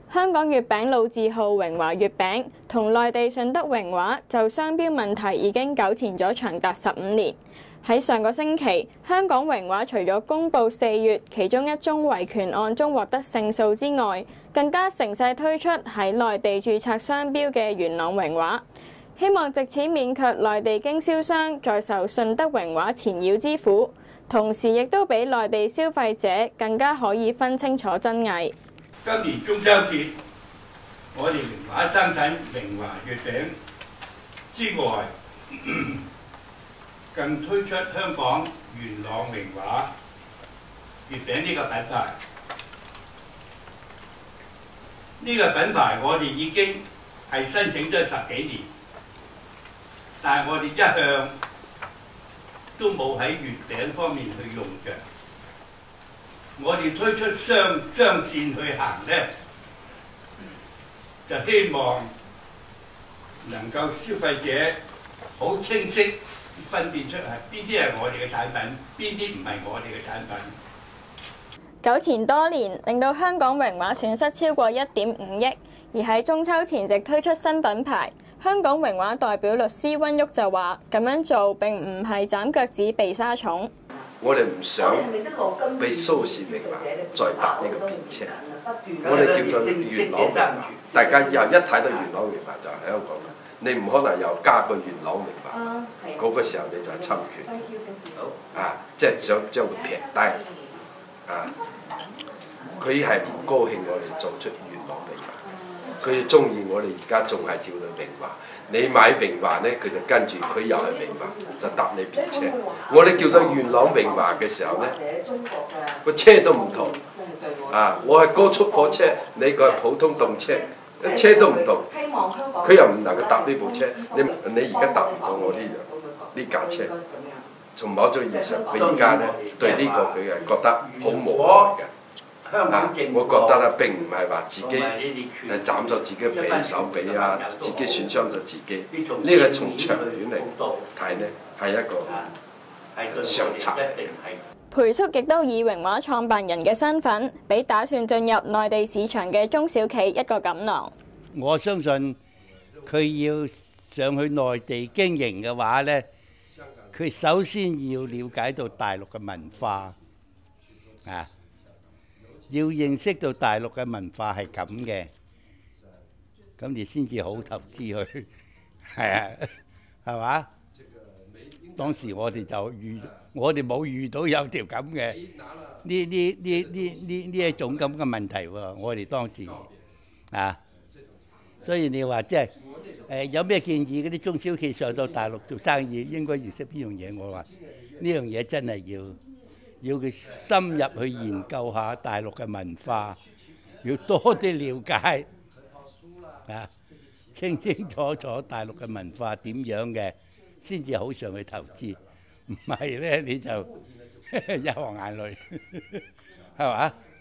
香港月餅老字號榮華月餅同內地順德榮華就商標問題已經糾纏咗長達15年。喺上個星期，香港榮華除咗公佈4月其中一宗維權案中獲得勝訴之外，更加乘勢推出喺內地註冊商標嘅元朗榮華，希望藉此免卻內地經銷商再受順德榮華纏繞之苦，同時亦都俾內地消費者更加可以分清楚真偽。 今年中秋節，我哋榮華生產榮華月餅之外，更推出香港元朗榮華月餅呢個品牌。呢個品牌我哋已經係申請咗10幾年，但係我哋一向都冇喺月餅方面去用嘅。我哋推出雙線去行呢，就希望能夠消費者好清晰分辨出係邊啲係我哋嘅產品，邊啲唔係我哋嘅產品。 糾纏多年，令到香港榮華損失超過1.5億，而喺中秋前夕推出新品牌。香港榮華代表律師溫旭就話：咁樣做並唔係斬腳趾避沙蟲。 我哋唔想被蘇氏榮華再搭呢個便車，我哋叫做元朗榮華。大家又一睇到元朗榮華就係香港嘅，你唔可能又加個元朗榮華，嗰個時候你就係侵權，即係想將佢撇低，佢係唔高興我哋做出元朗榮華，佢中意我哋而家仲係叫做榮華。你買榮華呢，佢就跟住佢又係榮華，就搭你便車。我哋叫做元朗榮華嘅時候呢，個車都唔同。我係高速火車，你個係普通動車，車都唔同。佢又唔能夠搭呢部車，你而家搭唔到我呢架車。從某種意義上，佢而家呢對呢個佢係覺得好無奈嘅。我覺得咧並唔係話自己斬咗自己嘅手臂啊，自己損傷咗自己。呢個從長遠嚟睇呢，係一個上策。 裴叔亦都以榮華創辦人嘅身份，俾打算進入內地市場嘅中小企一個錦囊。 我相信佢要上去內地經營嘅話呢，佢首先要了解到大陸嘅文化要認識到大陸嘅文化係咁嘅，咁你先至好投資去，係嘛？當時我哋冇遇到有條咁嘅呢一種咁嘅問題喎，我哋當時所以你話即係有咩建議嗰啲中小企上到大陸做生意應該認識邊樣嘢？我話呢樣嘢真係要佢深入去研究下大陸嘅文化，要多啲了解清清楚楚大陸嘅文化點樣嘅，先至好上去投資。唔係咧，你就一行眼淚，係嘛？